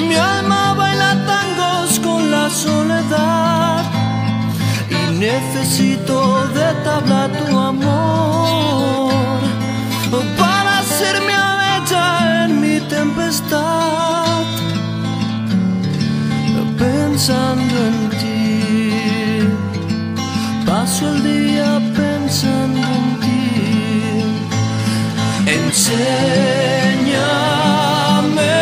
Mi alma baila tangos con la soledad y necesito de tabla tu amor para hacerme bella en mi tempestad. Pensando en ti, paso el día pensando en ti. Enséñame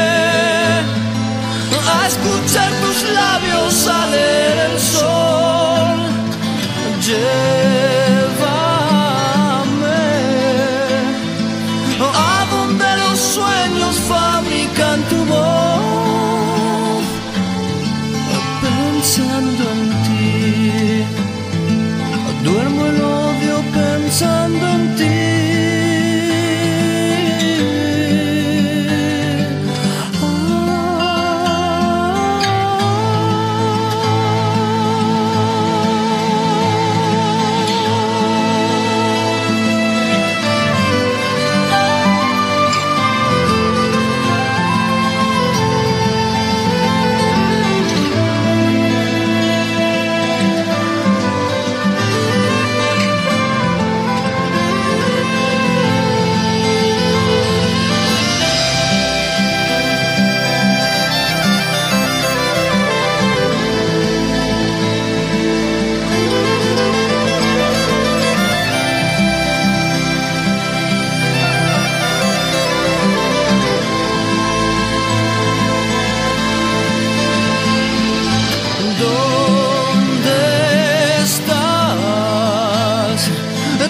a escuchar tus labios, a leer el sol. Llévame a donde los sueños fabrican tu voz. Pensando en ti, duermo el odio pensando en ti.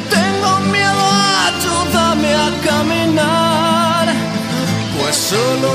Solo